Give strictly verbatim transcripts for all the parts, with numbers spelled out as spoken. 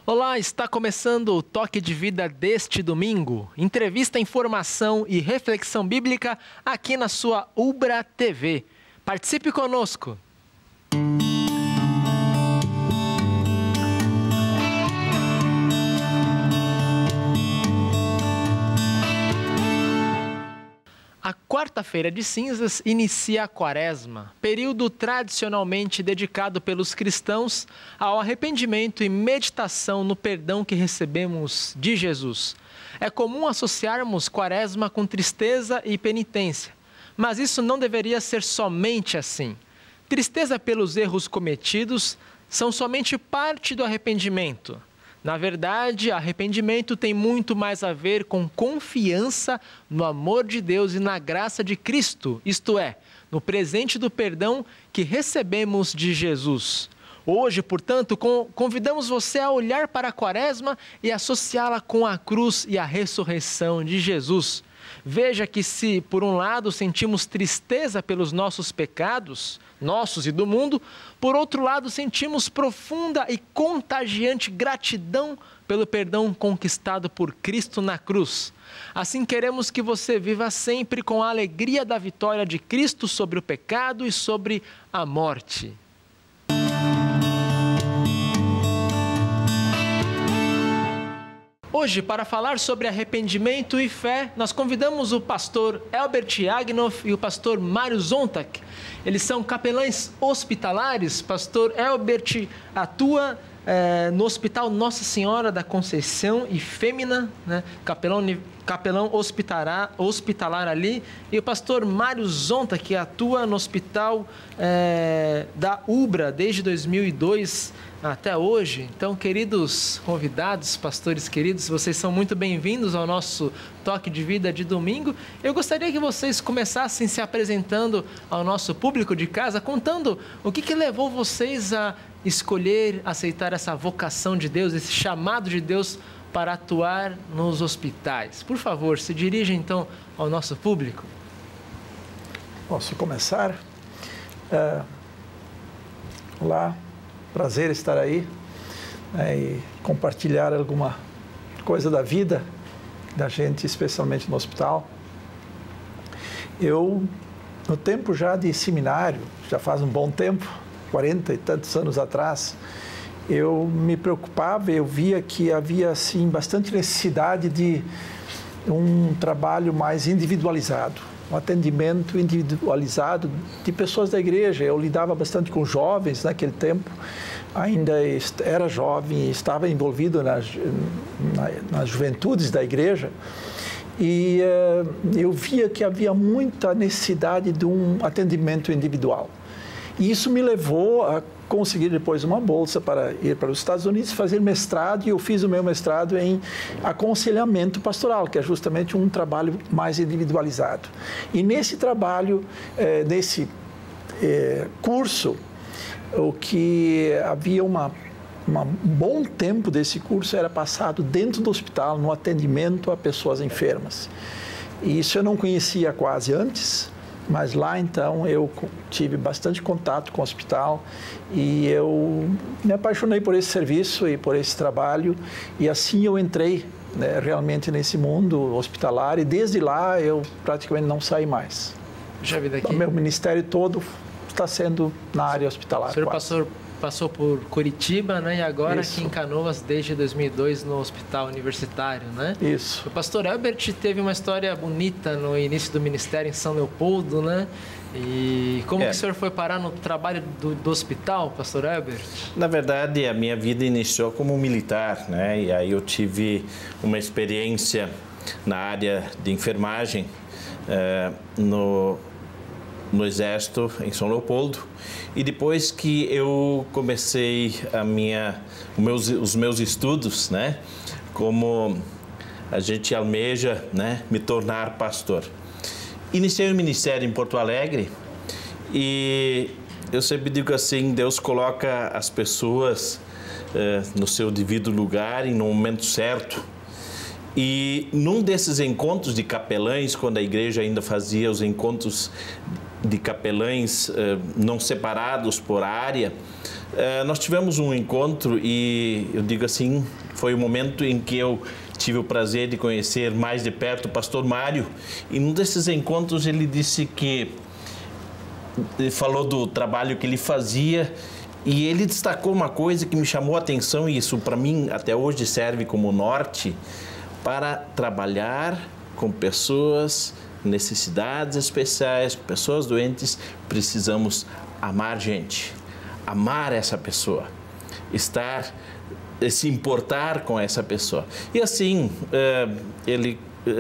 Olá, está começando o Toque de Vida deste domingo. Entrevista, informação e reflexão bíblica aqui na sua Ubra T V. Participe conosco! A quarta-feira de cinzas inicia a quaresma, período tradicionalmente dedicado pelos cristãos ao arrependimento e meditação no perdão que recebemos de Jesus. É comum associarmos quaresma com tristeza e penitência, mas isso não deveria ser somente assim. Tristeza pelos erros cometidos são somente parte do arrependimento. Na verdade, arrependimento tem muito mais a ver com confiança no amor de Deus e na graça de Cristo, isto é, no presente do perdão que recebemos de Jesus. Hoje, portanto, convidamos você a olhar para a quaresma e associá-la com a cruz e a ressurreição de Jesus. Veja que se, por um lado, sentimos tristeza pelos nossos pecados, nossos e do mundo, por outro lado, sentimos profunda e contagiante gratidão pelo perdão conquistado por Cristo na cruz. Assim, queremos que você viva sempre com a alegria da vitória de Cristo sobre o pecado e sobre a morte. Hoje, para falar sobre arrependimento e fé, nós convidamos o pastor Elbert Agnoff e o pastor Mário Zontak. Eles são capelães hospitalares. Pastor Elbert atua é, no Hospital Nossa Senhora da Conceição e Fêmea, né? capelão, capelão hospitalar, hospitalar ali. E o pastor Mário Zontak, que atua no Hospital é, da Ubra desde dois mil e dois até hoje. Então, queridos convidados, pastores queridos, vocês são muito bem-vindos ao nosso Toque de Vida de domingo. Eu gostaria que vocês começassem se apresentando ao nosso público de casa, contando o que, que levou vocês a escolher, aceitar essa vocação de Deus, esse chamado de Deus para atuar nos hospitais. Por favor, se dirija então ao nosso público. Posso começar? É... Olá. Prazer estar aí, né, e compartilhar alguma coisa da vida da gente, especialmente no hospital. Eu, no tempo já de seminário, já faz um bom tempo, quarenta e tantos anos atrás, eu me preocupava, eu via que havia assim bastante necessidade de um trabalho mais individualizado. Um atendimento individualizado de pessoas da igreja. Eu lidava bastante com jovens naquele tempo, ainda era jovem e estava envolvido nas, nas juventudes da igreja, e uh, eu via que havia muita necessidade de um atendimento individual. E isso me levou a conseguir depois uma bolsa para ir para os Estados Unidos fazer mestrado, e eu fiz o meu mestrado em aconselhamento pastoral, que é justamente um trabalho mais individualizado. E nesse trabalho, eh, nesse eh, curso, o que havia uma, uma, um bom tempo desse curso era passado dentro do hospital, no atendimento a pessoas enfermas. E isso eu não conhecia quase antes, mas lá, então, eu tive bastante contato com o hospital e eu me apaixonei por esse serviço e por esse trabalho. E assim eu entrei, né, realmente nesse mundo hospitalar, e desde lá eu praticamente não saí mais. Já vi daqui. O meu ministério todo está sendo na área hospitalar. O senhor passou, passou por Curitiba, né, e agora Isso. aqui em Canoas desde dois mil e dois no Hospital Universitário, né? Isso. O pastor Elbert teve uma história bonita no início do ministério em São Leopoldo, né? E como é. que o senhor foi parar no trabalho do, do hospital, pastor Elbert? Na verdade, a minha vida iniciou como militar, né? E aí eu tive uma experiência na área de enfermagem eh, no, no Exército em São Leopoldo. E depois que eu comecei a minha, os, meus, os meus estudos, né? Como a gente almeja, né? Me tornar pastor. Iniciei o ministério em Porto Alegre e eu sempre digo assim, Deus coloca as pessoas eh, no seu devido lugar e no momento certo. E num desses encontros de capelães, quando a igreja ainda fazia os encontros de capelães eh, não separados por área, Uh, nós tivemos um encontro e eu digo assim, foi o momento em que eu tive o prazer de conhecer mais de perto o pastor Mário, e num desses encontros ele disse que, ele falou do trabalho que ele fazia, e ele destacou uma coisa que me chamou a atenção, e isso para mim até hoje serve como norte, para trabalhar com pessoas, necessidades especiais, com pessoas doentes, precisamos amar gente, amar essa pessoa, estar, se importar com essa pessoa. E assim, ele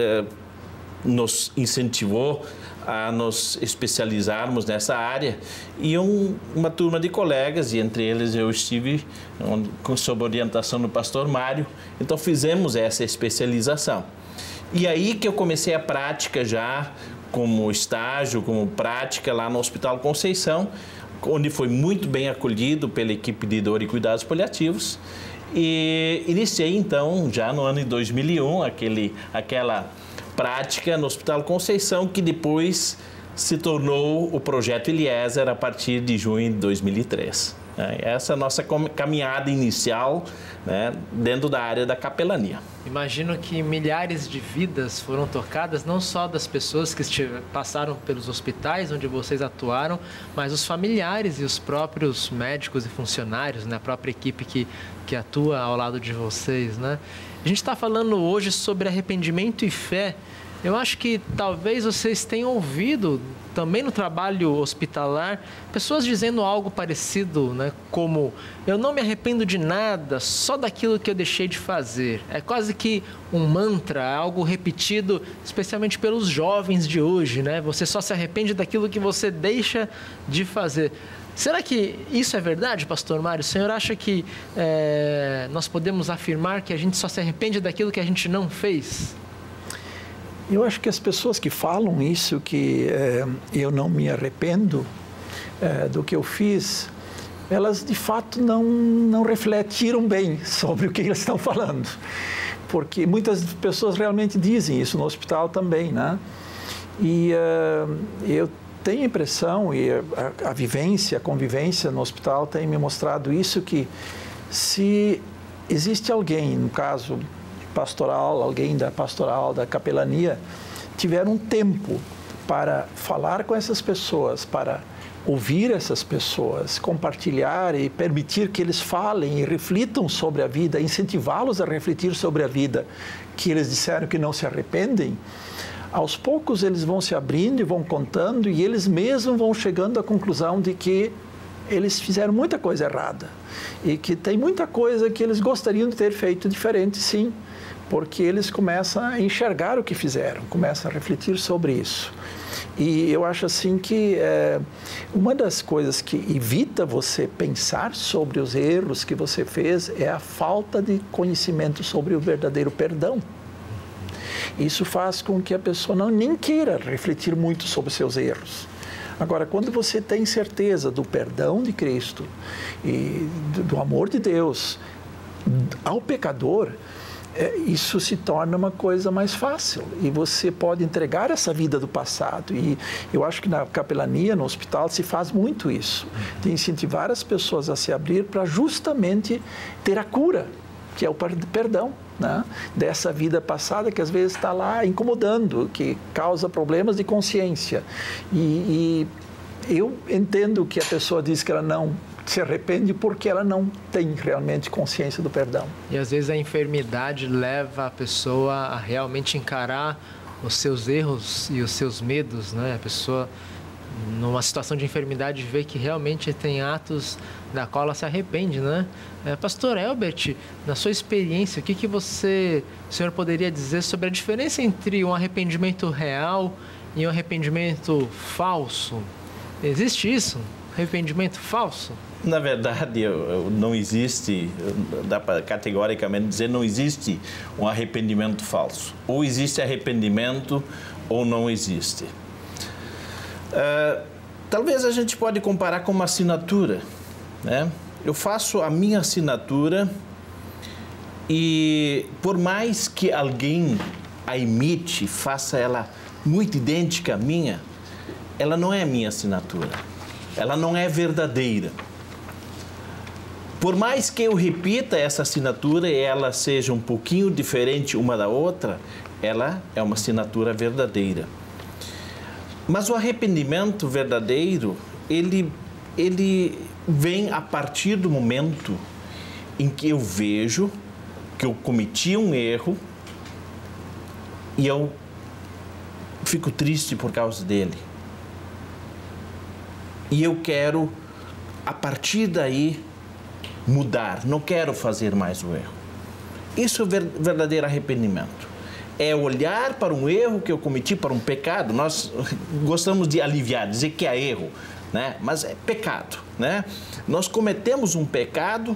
nos incentivou a nos especializarmos nessa área, e um, uma turma de colegas, e entre eles eu estive um, sob orientação do pastor Mário, então fizemos essa especialização. E aí que eu comecei a prática já como estágio, como prática lá no Hospital Conceição, onde foi muito bem acolhido pela equipe de dor e cuidados paliativos. E iniciei então, já no ano de dois mil e um, aquele, aquela prática no Hospital Conceição, que depois se tornou o Projeto Eliezer a partir de junho de dois mil e três. Essa é a nossa caminhada inicial, né, dentro da área da capelania. Imagino que milhares de vidas foram tocadas, não só das pessoas que estiver, passaram pelos hospitais onde vocês atuaram, mas os familiares e os próprios médicos e funcionários, né, a própria equipe que, que atua ao lado de vocês, né? A gente está falando hoje sobre arrependimento e fé. Eu acho que talvez vocês tenham ouvido também no trabalho hospitalar pessoas dizendo algo parecido, né? Como: eu não me arrependo de nada, só daquilo que eu deixei de fazer. É quase que um mantra, algo repetido especialmente pelos jovens de hoje, né? Você só se arrepende daquilo que você deixa de fazer. Será que isso é verdade, pastor Mário? O senhor acha que é, nós podemos afirmar que a gente só se arrepende daquilo que a gente não fez? Eu acho que as pessoas que falam isso, que é, eu não me arrependo é, do que eu fiz, elas de fato não, não refletiram bem sobre o que eles estão falando. Porque muitas pessoas realmente dizem isso no hospital também, né? E uh, eu tenho a impressão, e a, a vivência, a convivência no hospital tem me mostrado isso, que se existe alguém, no caso pastoral, alguém da pastoral, da capelania, tiver um tempo para falar com essas pessoas, para ouvir essas pessoas, compartilhar e permitir que eles falem e reflitam sobre a vida, incentivá-los a refletir sobre a vida, que eles disseram que não se arrependem, aos poucos eles vão se abrindo e vão contando, e eles mesmos vão chegando à conclusão de que eles fizeram muita coisa errada e que tem muita coisa que eles gostariam de ter feito diferente, sim, porque eles começam a enxergar o que fizeram, começam a refletir sobre isso. E eu acho assim que é, uma das coisas que evita você pensar sobre os erros que você fez é a falta de conhecimento sobre o verdadeiro perdão. Isso faz com que a pessoa não nem queira refletir muito sobre seus erros. Agora, quando você tem certeza do perdão de Cristo e do amor de Deus ao pecador, é, isso se torna uma coisa mais fácil e você pode entregar essa vida do passado. E eu acho que na capelania, no hospital, se faz muito isso, de incentivar as pessoas a se abrir para justamente ter a cura, que é o perdão, né? Dessa vida passada que às vezes está lá incomodando, que causa problemas de consciência. E, e eu entendo que a pessoa diz que ela não se arrepende porque ela não tem realmente consciência do perdão. E às vezes a enfermidade leva a pessoa a realmente encarar os seus erros e os seus medos, né? A pessoa, numa situação de enfermidade, vê que realmente tem atos da qual ela se arrepende, né? É, Pastor Elbert, na sua experiência, o que, que você, o senhor poderia dizer sobre a diferença entre um arrependimento real e um arrependimento falso? Existe isso? Arrependimento falso? Na verdade, não existe, dá para categoricamente dizer, não existe um arrependimento falso. Ou existe arrependimento ou não existe. Uh, talvez a gente pode comparar com uma assinatura, né? Eu faço a minha assinatura e por mais que alguém a imite, faça ela muito idêntica à minha, ela não é a minha assinatura, ela não é verdadeira. Por mais que eu repita essa assinatura e ela seja um pouquinho diferente uma da outra, ela é uma assinatura verdadeira. Mas o arrependimento verdadeiro, ele, ele vem a partir do momento em que eu vejo que eu cometi um erro e eu fico triste por causa dele. E eu quero, a partir daí, mudar. Não quero fazer mais o erro. Isso é verdadeiro arrependimento. É olhar para um erro que eu cometi, para um pecado. Nós gostamos de aliviar, dizer que é erro, né? Mas é pecado, né? Nós cometemos um pecado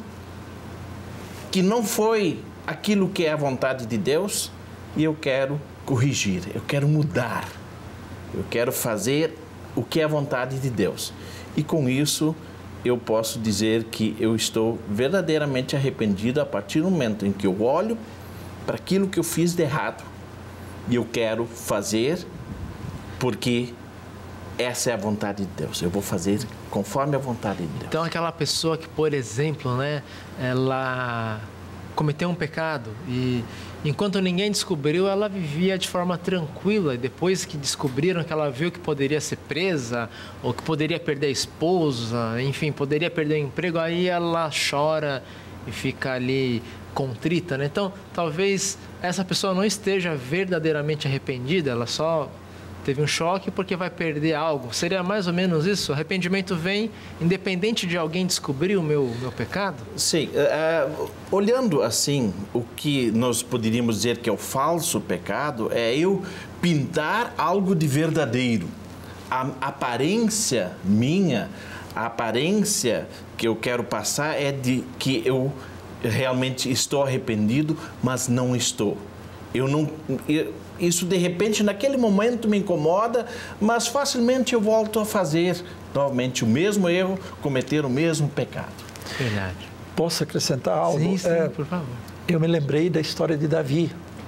que não foi aquilo que é a vontade de Deus e eu quero corrigir, eu quero mudar, eu quero fazer o que é a vontade de Deus. E com isso eu posso dizer que eu estou verdadeiramente arrependido a partir do momento em que eu olho para aquilo que eu fiz de errado e eu quero fazer porque essa é a vontade de Deus. Eu vou fazer conforme a vontade de Deus. Então, aquela pessoa que, por exemplo, né, ela cometeu um pecado e enquanto ninguém descobriu, ela vivia de forma tranquila. E depois que descobriram, que ela viu que poderia ser presa ou que poderia perder a esposa, enfim, poderia perder o emprego, aí ela chora e fica ali contrita, né? Então, talvez essa pessoa não esteja verdadeiramente arrependida, ela só teve um choque porque vai perder algo. Seria mais ou menos isso? O arrependimento vem independente de alguém descobrir o meu, meu pecado? Sim. Uh, olhando assim, o que nós poderíamos dizer que é o falso pecado é eu pintar algo de verdadeiro. A aparência minha, a aparência que eu quero passar é de que eu realmente estou arrependido, mas não estou. Eu não... Eu, isso, de repente, naquele momento me incomoda, mas facilmente eu volto a fazer novamente o mesmo erro, cometer o mesmo pecado. Verdade. Posso acrescentar algo? Sim, sim, é, por favor. Eu me lembrei da história de Davi.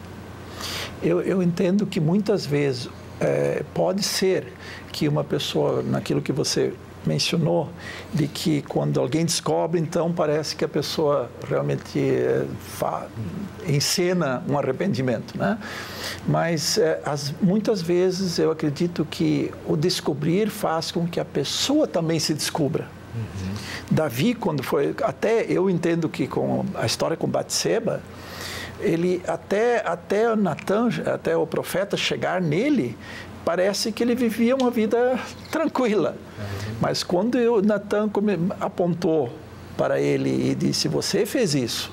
Eu, eu entendo que muitas vezes é, pode ser que uma pessoa, naquilo que você mencionou, de que quando alguém descobre, então parece que a pessoa realmente é, fa, encena um arrependimento, né? Mas é, as, muitas vezes eu acredito que o descobrir faz com que a pessoa também se descubra. Uhum. Davi, quando foi... Até eu entendo que com a história com Batseba, ele até, até Natan, até o profeta chegar nele, parece que ele vivia uma vida tranquila. Uhum. Mas quando o Natan apontou para ele e disse, você fez isso,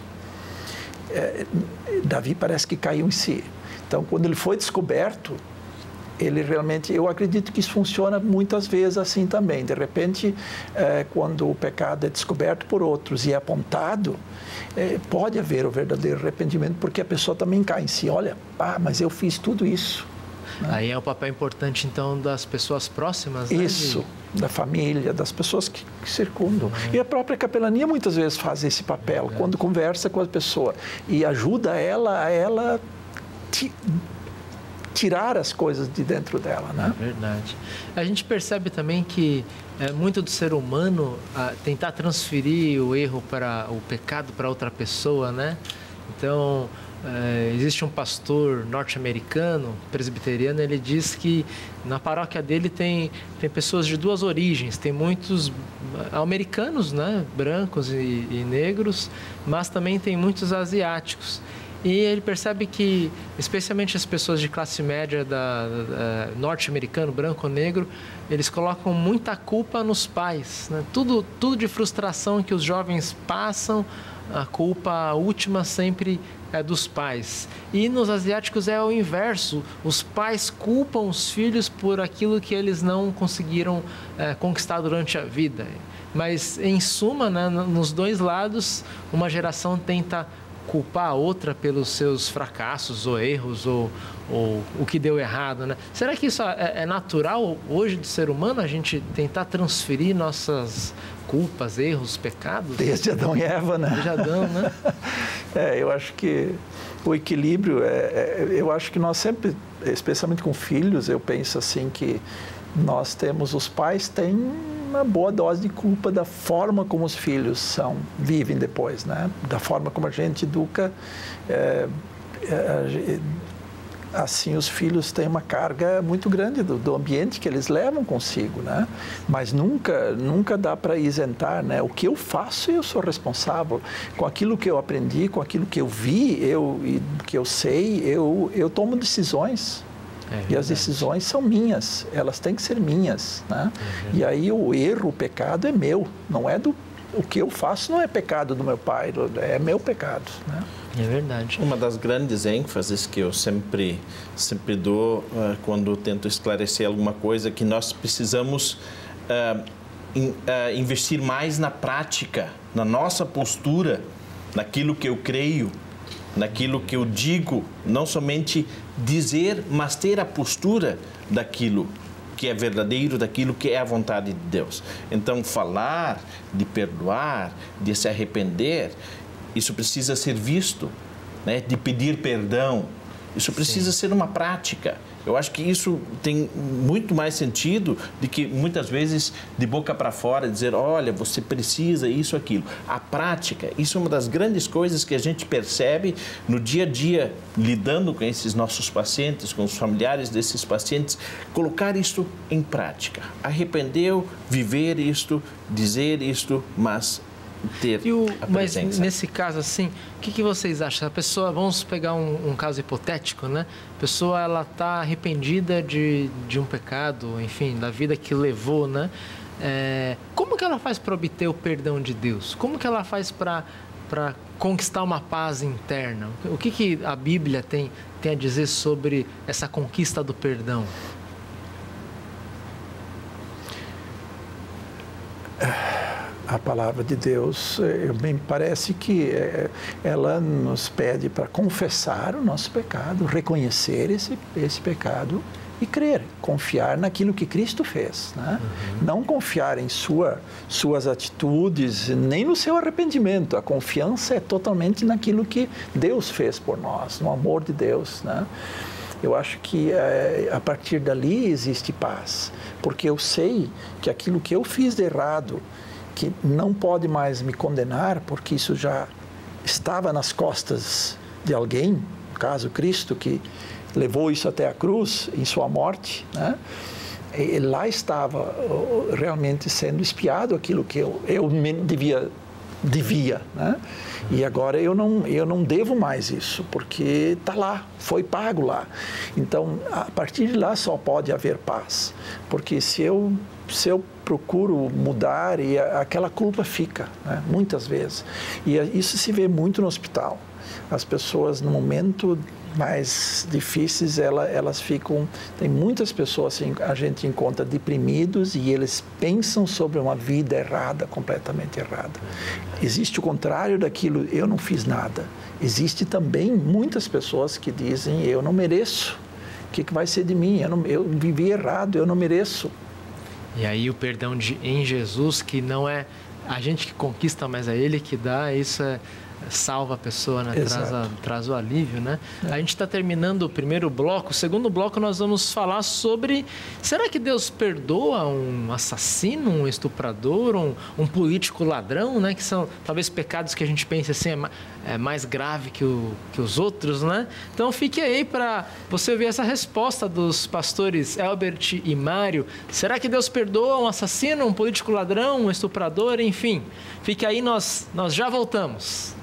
é, Davi parece que caiu em si. Então, quando ele foi descoberto, ele realmente... Eu acredito que isso funciona muitas vezes assim também. De repente, é, quando o pecado é descoberto por outros e é apontado, é, pode haver o verdadeiro arrependimento, porque a pessoa também cai em si. Olha, ah, mas eu fiz tudo isso. Aí é o papel importante, então, das pessoas próximas, né? Isso, da família, das pessoas que, que circundam. Uhum. E a própria capelania muitas vezes faz esse papel, é quando conversa com a pessoa e ajuda ela a ela ti, tirar as coisas de dentro dela, né? É verdade. A gente percebe também que é muito do ser humano a tentar transferir o erro para o pecado para outra pessoa, né? Então... É, existe um pastor norte-americano, presbiteriano, ele diz que na paróquia dele tem, tem pessoas de duas origens, tem muitos americanos, né, brancos e, e negros, mas também tem muitos asiáticos. E ele percebe que, especialmente as pessoas de classe média da, da, norte-americano, branco ou negro, eles colocam muita culpa nos pais, né? Tudo, tudo de frustração que os jovens passam, a culpa última sempre é dos pais. E nos asiáticos é o inverso. Os pais culpam os filhos por aquilo que eles não conseguiram é, conquistar durante a vida. Mas, em suma, né, nos dois lados, uma geração tenta culpar a outra pelos seus fracassos ou erros ou, ou o que deu errado, né? Será que isso é, é natural hoje do ser humano, a gente tentar transferir nossas culpas, erros, pecados? Desde Adão e Eva, né? Desde Adão, né? É, eu acho que o equilíbrio, é, é, eu acho que nós sempre, especialmente com filhos, eu penso assim que nós temos, os pais têm uma boa dose de culpa da forma como os filhos são, vivem depois, né? Da forma como a gente educa. É, é, assim, os filhos têm uma carga muito grande do, do ambiente que eles levam consigo, né? Mas nunca, nunca dá para isentar, né? O que eu faço, eu sou responsável. Com aquilo que eu aprendi, com aquilo que eu vi, eu, e que eu sei, eu, eu tomo decisões. É e as decisões são minhas, elas têm que ser minhas, né? É e aí o erro, o pecado é meu, não é do... O que eu faço não é pecado do meu pai, é meu pecado, né? É verdade. Uma das grandes ênfases que eu sempre, sempre dou uh, quando tento esclarecer alguma coisa é que nós precisamos uh, in, uh, investir mais na prática, na nossa postura, naquilo que eu creio, naquilo que eu digo, não somente dizer, mas ter a postura daquilo que é verdadeiro, daquilo que é a vontade de Deus. Então, falar de perdoar, de se arrepender, isso precisa ser visto, né? De pedir perdão, isso precisa Sim. ser uma prática. Eu acho que isso tem muito mais sentido do que muitas vezes de boca para fora dizer, olha, você precisa isso, aquilo. A prática, isso é uma das grandes coisas que a gente percebe no dia a dia, lidando com esses nossos pacientes, com os familiares desses pacientes, colocar isto em prática. Arrependeu, viver isto, dizer isto, mas ter e o, a presença. Mas nesse caso, assim, o que, que vocês acham? A pessoa, vamos pegar um, um caso hipotético, né? A pessoa, ela está arrependida de, de um pecado, enfim, da vida que levou, né? É, como que ela faz para obter o perdão de Deus? Como que ela faz para para conquistar uma paz interna? O que, que a Bíblia tem, tem a dizer sobre essa conquista do perdão? A palavra de Deus, me parece que ela nos pede para confessar o nosso pecado, reconhecer esse, esse pecado e crer, confiar naquilo que Cristo fez, né? Uhum. Não confiar em sua, suas atitudes, nem no seu arrependimento. A confiança é totalmente naquilo que Deus fez por nós, no amor de Deus, né? Eu acho que é, a partir dali existe paz, porque eu sei que aquilo que eu fiz de errado, que não pode mais me condenar, porque isso já estava nas costas de alguém, no caso Cristo, que levou isso até a cruz, em sua morte, né? E lá estava realmente sendo expiado aquilo que eu, eu devia, devia, né? E agora eu não, eu não devo mais isso, porque está lá, foi pago lá. Então, a partir de lá só pode haver paz, porque se eu, se eu procuro mudar, e aquela culpa fica, né? Muitas vezes. E isso se vê muito no hospital. As pessoas, no momento mais difíceis, elas, elas ficam... Tem muitas pessoas, assim, a gente encontra deprimidos e eles pensam sobre uma vida errada, completamente errada. Existe o contrário daquilo, eu não fiz nada. Existe também muitas pessoas que dizem, eu não mereço. O que, que vai ser de mim? Eu, não, eu vivi errado, eu não mereço. E aí o perdão de, em Jesus, que não é a gente que conquista, mas é Ele que dá, isso é... salva a pessoa, né? traz, a, traz o alívio, né? É. A gente está terminando o primeiro bloco. O segundo bloco nós vamos falar sobre, será que Deus perdoa um assassino, um estuprador, um, um político ladrão, né? Que são talvez pecados que a gente pensa assim, é, é mais grave que, o, que os outros, né? Então fique aí para você ver essa resposta dos pastores Elbert e Mário. Será que Deus perdoa um assassino, um político ladrão, um estuprador, enfim? Fique aí, nós, nós já voltamos.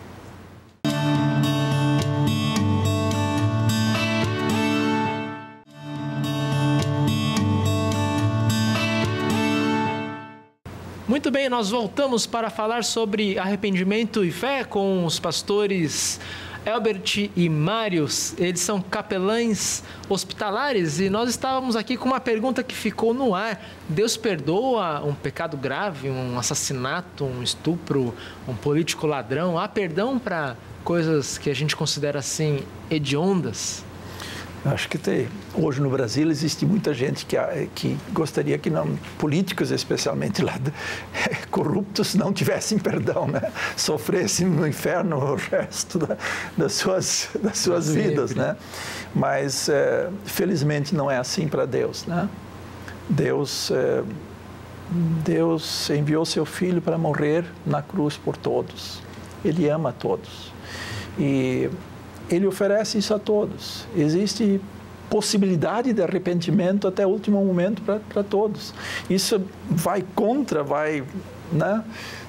Muito bem, nós voltamos para falar sobre arrependimento e fé com os pastores Elbert e Mário. Eles são capelães hospitalares e nós estávamos aqui com uma pergunta que ficou no ar. Deus perdoa um pecado grave, um assassinato, um estupro, um político ladrão? Há perdão para coisas que a gente considera assim hediondas? Acho que tem. Hoje no Brasil existe muita gente que, que gostaria que não, políticos especialmente lá, corruptos, não tivessem perdão, né? Sofressem no inferno o resto da, das suas, das suas vidas, né? Mas, é, felizmente, não é assim para Deus, né? Deus é, Deus enviou seu Filho para morrer na cruz por todos. Ele ama todos. E Ele oferece isso a todos. Existe possibilidade de arrependimento até o último momento para todos. Isso vai contra, vai, né?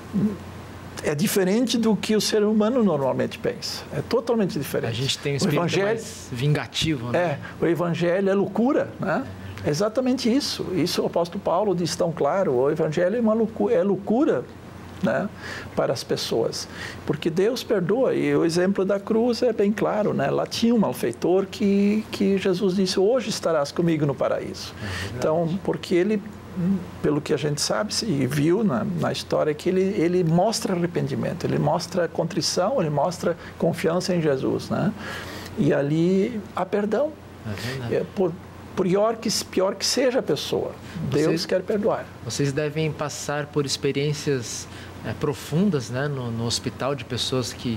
É diferente do que o ser humano normalmente pensa. É totalmente diferente. A gente tem um espírito evangelho, mais vingativo, né? É, o Evangelho é loucura, né? É exatamente isso. Isso o apóstolo Paulo diz tão claro. O Evangelho é uma loucura, é loucura, né, para as pessoas. Porque Deus perdoa. E o exemplo da cruz é bem claro, né? Lá tinha um malfeitor que, que Jesus disse, hoje estarás comigo no paraíso. É então, porque ele... pelo que a gente sabe e viu na, na história, que ele, ele mostra arrependimento, ele mostra contrição, ele mostra confiança em Jesus, né? E ali há perdão. É é, por, pior, que, pior que seja a pessoa, Deus vocês, quer perdoar. Vocês devem passar por experiências é, profundas, né, no, no hospital, de pessoas que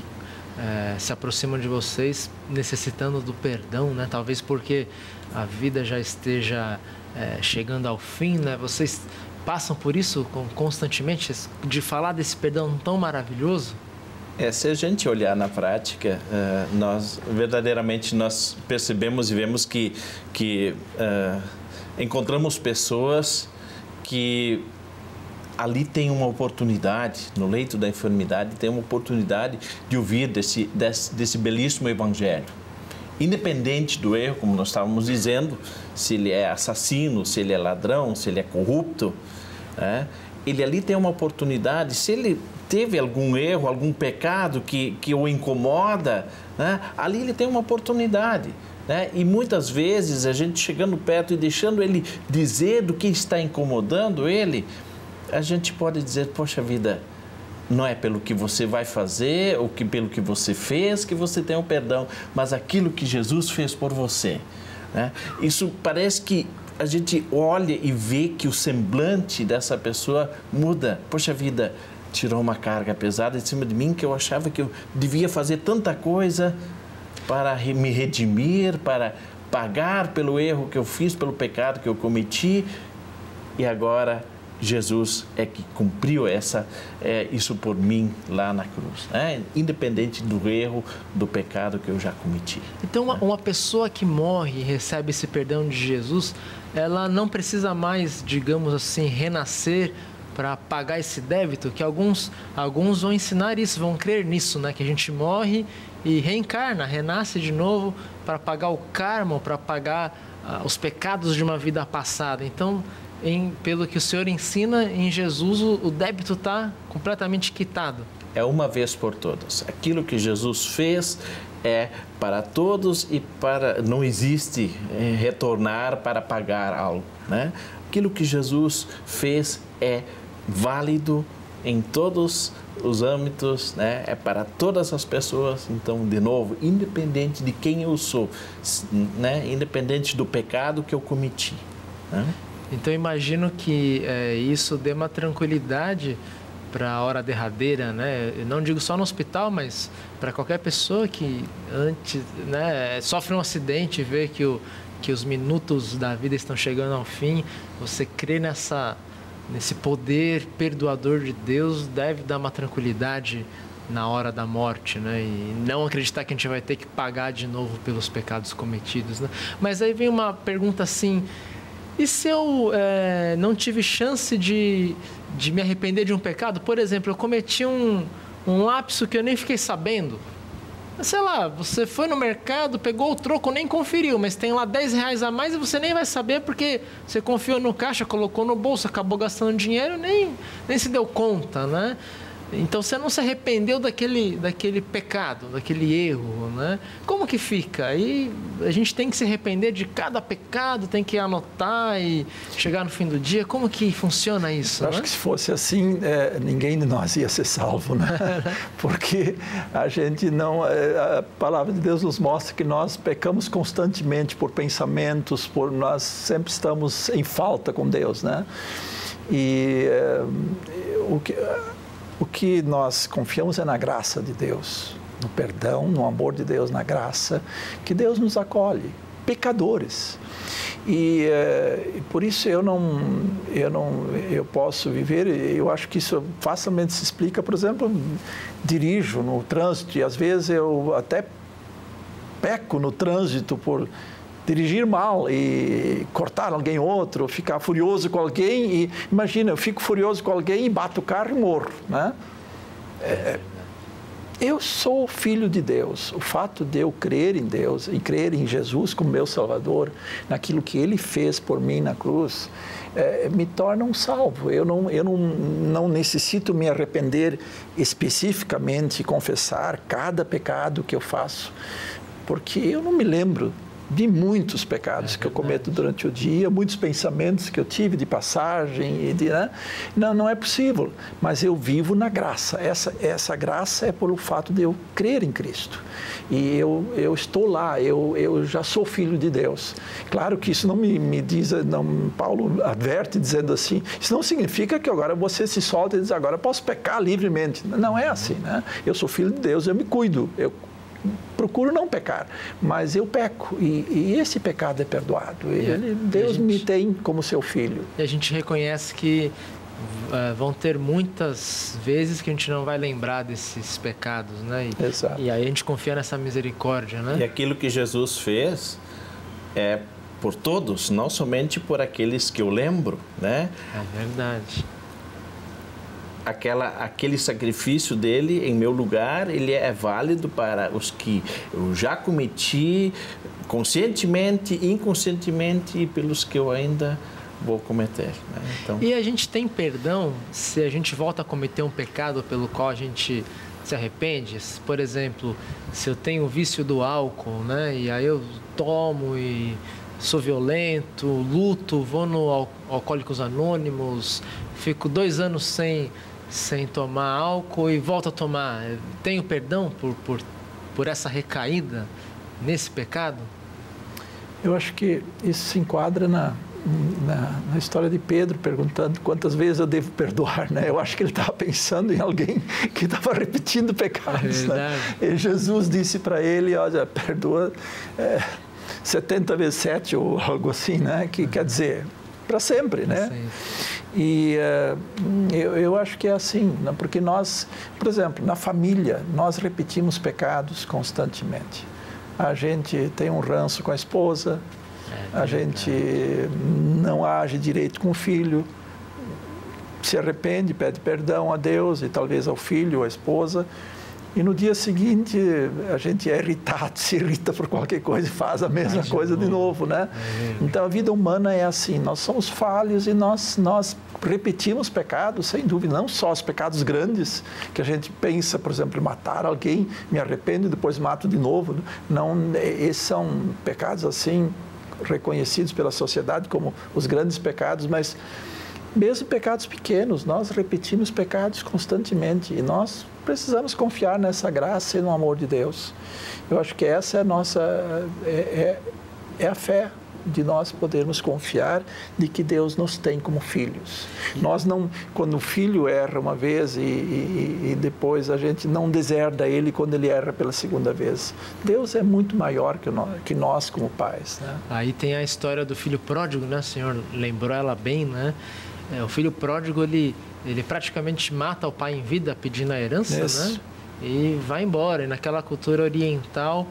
é, se aproximam de vocês necessitando do perdão, né? Talvez porque a vida já esteja É, chegando ao fim, né? Vocês passam por isso constantemente, de falar desse perdão tão maravilhoso? É, se a gente olhar na prática, uh, nós verdadeiramente nós percebemos e vemos que, que uh, encontramos pessoas que ali tem uma oportunidade, no leito da enfermidade, tem uma oportunidade de ouvir desse, desse, desse belíssimo evangelho. Independente do erro, como nós estávamos dizendo, se ele é assassino, se ele é ladrão, se ele é corrupto, né? Ele ali tem uma oportunidade, se ele teve algum erro, algum pecado que, que o incomoda, né? Ali ele tem uma oportunidade, né? E muitas vezes a gente chegando perto e deixando ele dizer do que está incomodando ele, a gente pode dizer, poxa vida, não é pelo que você vai fazer, ou que, pelo que você fez, que você tem o perdão, mas aquilo que Jesus fez por você, né? Isso parece que a gente olha e vê que o semblante dessa pessoa muda. Poxa vida, tirou uma carga pesada em cima de mim, que eu achava que eu devia fazer tanta coisa para me redimir, para pagar pelo erro que eu fiz, pelo pecado que eu cometi, e agora Jesus é que cumpriu essa, é, isso por mim lá na cruz, né? Independente do erro, do pecado que eu já cometi. Então, uma, uma pessoa que morre e recebe esse perdão de Jesus, ela não precisa mais, digamos assim, renascer para pagar esse débito, que alguns, alguns vão ensinar isso, vão crer nisso, né? Que a gente morre e reencarna, renasce de novo para pagar o karma, para pagar uh, os pecados de uma vida passada. Então, Em, pelo que o Senhor ensina, em Jesus o, o débito está completamente quitado. É uma vez por todas. Aquilo que Jesus fez é para todos e para não existe é, retornar para pagar algo, né? Aquilo que Jesus fez é válido em todos os âmbitos, né? É para todas as pessoas. Então, de novo, independente de quem eu sou, né? Independente do pecado que eu cometi, né? Então, imagino que é, isso dê uma tranquilidade para a hora derradeira, né? Eu não digo só no hospital, mas para qualquer pessoa que antes, né, sofre um acidente e vê que, o, que os minutos da vida estão chegando ao fim, você crê nessa, nesse poder perdoador de Deus, deve dar uma tranquilidade na hora da morte, né? E não acreditar que a gente vai ter que pagar de novo pelos pecados cometidos, né? Mas aí vem uma pergunta assim: e se eu é, não tive chance de, de me arrepender de um pecado? Por exemplo, eu cometi um, um lapso que eu nem fiquei sabendo. Sei lá, você foi no mercado, pegou o troco, nem conferiu, mas tem lá dez reais a mais e você nem vai saber porque você confiou no caixa, colocou no bolso, acabou gastando dinheiro, nem, nem se deu conta, né? Então, você não se arrependeu daquele, daquele pecado, daquele erro, né? Como que fica? Aí a gente tem que se arrepender de cada pecado, tem que anotar e chegar no fim do dia. Como que funciona isso? Eu acho, né, que se fosse assim, é, ninguém de nós ia ser salvo, né? Porque a gente não... É, a palavra de Deus nos mostra que nós pecamos constantemente por pensamentos, por nós sempre estamos em falta com Deus, né? E é, o que... O que nós confiamos é na graça de Deus, no perdão, no amor de Deus, na graça, que Deus nos acolhe. pecadores. E uh, por isso eu não, eu não eu posso viver, eu acho que isso facilmente se explica, por exemplo, dirijo no trânsito e às vezes eu até peco no trânsito por dirigir mal e cortar alguém outro, ficar furioso com alguém e, imagina, eu fico furioso com alguém e bato o carro e morro, né? É, eu sou filho de Deus. O fato de eu crer em Deus e crer em Jesus como meu Salvador, naquilo que Ele fez por mim na cruz, é, me torna um salvo. Eu, não, eu não, não necessito me arrepender especificamente e confessar cada pecado que eu faço, porque eu não me lembro de muitos pecados é que eu cometo durante o dia, muitos pensamentos que eu tive de passagem, e de, né? não, não é possível, mas eu vivo na graça, essa, essa graça é pelo fato de eu crer em Cristo, e eu, eu estou lá, eu, eu já sou filho de Deus. Claro que isso não me, me diz, não, Paulo adverte dizendo assim, isso não significa que agora você se solta e diz, agora eu posso pecar livremente, não é assim, né? Eu sou filho de Deus, eu me cuido, eu procuro não pecar, mas eu peco e, e esse pecado é perdoado. Ele, Deus gente, me tem como seu filho. E a gente reconhece que uh, vão ter muitas vezes que a gente não vai lembrar desses pecados, né? E, Exato. E aí a gente confia nessa misericórdia, né? E aquilo que Jesus fez é por todos, não somente por aqueles que eu lembro, né? É verdade. Aquela, aquele sacrifício dele em meu lugar, ele é válido para os que eu já cometi conscientemente, inconscientemente e pelos que eu ainda vou cometer. Né? Então... E a gente tem perdão se a gente volta a cometer um pecado pelo qual a gente se arrepende? Por exemplo, se eu tenho o vício do álcool, né? E aí eu tomo e sou violento, luto, vou no Alcoólicos Anônimos, fico dois anos sem... sem tomar álcool e volto a tomar. Tenho perdão por, por, por essa recaída nesse pecado? Eu acho que isso se enquadra na, na, na história de Pedro, perguntando quantas vezes eu devo perdoar, né? Eu acho que ele estava pensando em alguém que estava repetindo pecados. É né? E Jesus disse para ele, olha, perdoa é, setenta vezes sete ou algo assim, né? Que quer dizer, para sempre, né? Sim. E uh, eu, eu acho que é assim, né? Porque nós, por exemplo, na família, nós repetimos pecados constantemente. A gente tem um ranço com a esposa, é, a gente não age direito com o filho, se arrepende, pede perdão a Deus e talvez ao filho ou à esposa, e no dia seguinte a gente é irritado, se irrita por qualquer coisa e faz a mesma Ai, coisa de novo, né? É. Então a vida humana é assim, nós somos falhos e nós, nós repetimos pecados, sem dúvida, não só os pecados grandes, que a gente pensa, por exemplo, em matar alguém, me arrependo e depois mato de novo. Não, esses são pecados assim, reconhecidos pela sociedade como os grandes pecados, mas mesmo pecados pequenos, nós repetimos pecados constantemente e nós precisamos confiar nessa graça e no amor de Deus. Eu acho que essa é a nossa, é, é, é a fé de nós podermos confiar de que Deus nos tem como filhos. Nós não, quando o filho erra uma vez e, e, e depois a gente não deserda ele quando ele erra pela segunda vez. Deus é muito maior que nós, que nós como pais. Né? Aí tem a história do filho pródigo, né? O senhor lembrou ela bem, né? É, o filho pródigo, ele, ele praticamente mata o pai em vida pedindo a herança, Isso. né? E vai embora. E naquela cultura oriental,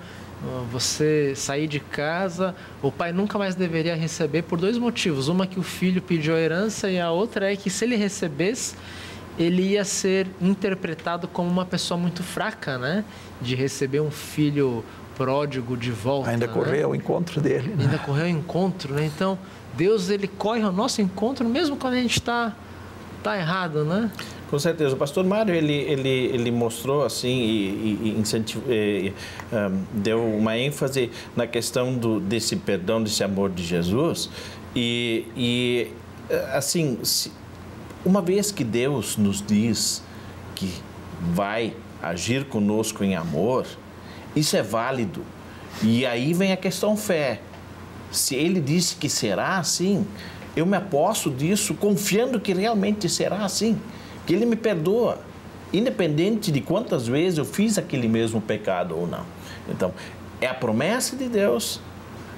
você sair de casa, o pai nunca mais deveria receber por dois motivos. Uma que o filho pediu a herança e a outra é que se ele recebesse, ele ia ser interpretado como uma pessoa muito fraca, né? De receber um filho pródigo de volta. Ainda né? correr ao encontro dele. Né? Ainda correr ao encontro, né? Então, Deus, ele corre ao nosso encontro mesmo quando a gente está tá errado, né? Com certeza. O pastor Mário, ele, ele, ele mostrou assim e, e, incentiv... e um, deu uma ênfase na questão do, desse perdão, desse amor de Jesus. E, e assim, se, uma vez que Deus nos diz que vai agir conosco em amor, isso é válido. E aí vem a questão fé. Se Ele disse que será assim, eu me aposto disso, confiando que realmente será assim. Que Ele me perdoa, independente de quantas vezes eu fiz aquele mesmo pecado ou não. Então, é a promessa de Deus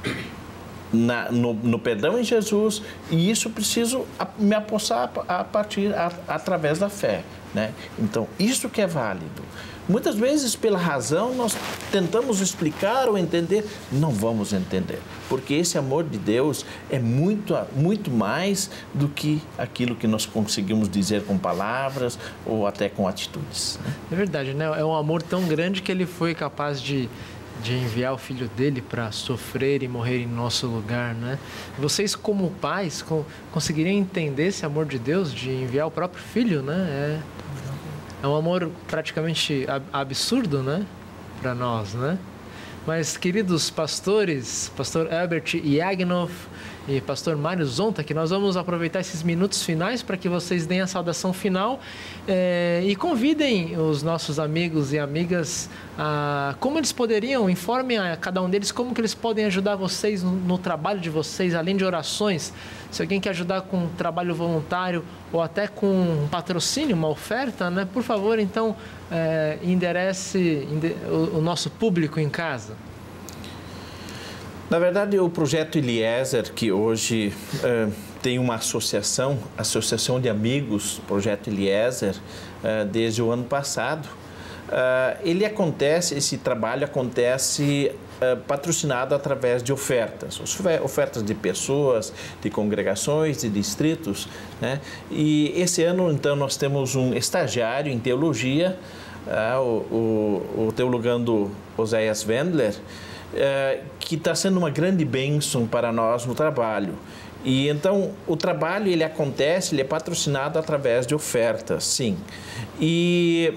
Na, no, no perdão em Jesus, e isso preciso me apossar a partir, a, através da fé, né? Então, isso que é válido. Muitas vezes, pela razão, nós tentamos explicar ou entender, não vamos entender, porque esse amor de Deus é muito, muito mais do que aquilo que nós conseguimos dizer com palavras ou até com atitudes, né? É verdade, né? É um amor tão grande que ele foi capaz de de enviar o filho dele para sofrer e morrer em nosso lugar, né? Vocês, como pais, conseguiriam entender esse amor de Deus, de enviar o próprio filho, né? É, é um amor praticamente absurdo, né? Para nós, né? Mas, queridos pastores, pastor Herbert Iagnoff e pastor Mário Zonta, que nós vamos aproveitar esses minutos finais para que vocês deem a saudação final eh, e convidem os nossos amigos e amigas a como eles poderiam, informem a cada um deles como que eles podem ajudar vocês no, no trabalho de vocês, além de orações. Se alguém quer ajudar com um trabalho voluntário ou até com um patrocínio, uma oferta, né? Por favor, então, eh, enderece o, o nosso público em casa. Na verdade, o projeto Eliezer, que hoje uh, tem uma associação, Associação de Amigos, Projeto Eliezer, uh, desde o ano passado, uh, ele acontece, esse trabalho acontece uh, patrocinado através de ofertas, ofertas de pessoas, de congregações, de distritos, né? E esse ano, então, nós temos um estagiário em teologia, uh, o, o, o teologando Oséias Wendler, É, que está sendo uma grande bênção para nós no trabalho. E então o trabalho ele acontece, ele é patrocinado através de ofertas, sim. E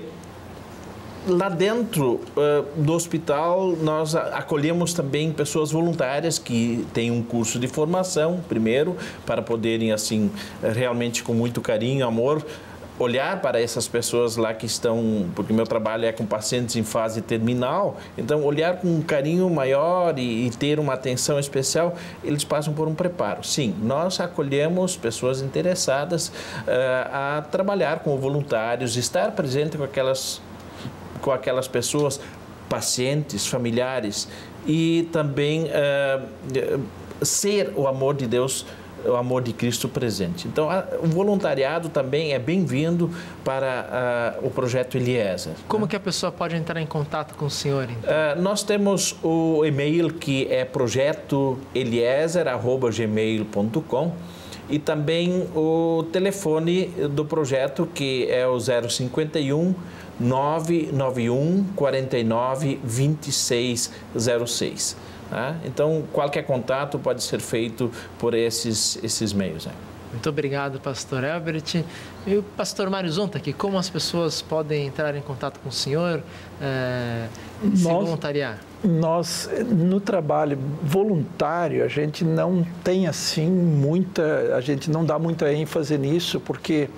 lá dentro uh, do hospital nós acolhemos também pessoas voluntárias que têm um curso de formação, primeiro, para poderem assim realmente com muito carinho, amor, olhar para essas pessoas lá que estão, porque meu trabalho é com pacientes em fase terminal, então olhar com um carinho maior e, e ter uma atenção especial, eles passam por um preparo. Sim, nós acolhemos pessoas interessadas uh, a trabalhar com voluntários, estar presente com aquelas, com aquelas pessoas, pacientes, familiares, e também uh, ser o amor de Deus, o amor de Cristo presente. Então, a, o voluntariado também é bem-vindo para uh, o projeto Eliezer. Como né? que a pessoa pode entrar em contato com o senhor, então? Uh, nós temos o e-mail que é projeto eliezer arroba gmail ponto com e também o telefone do projeto que é o zero cinquenta e um, nove nove um, quarenta e nove, vinte e seis zero seis. Ah, então, qualquer contato pode ser feito por esses, esses meios. Né? Muito obrigado, pastor Herbert. E o pastor Mário Zonta aqui, como as pessoas podem entrar em contato com o senhor é, e se nós, voluntariar? Nós, no trabalho voluntário, a gente não tem assim muita, a gente não dá muita ênfase nisso, porque